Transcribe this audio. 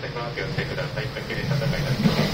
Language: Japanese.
たします。お寄せください。ご注意いただきます。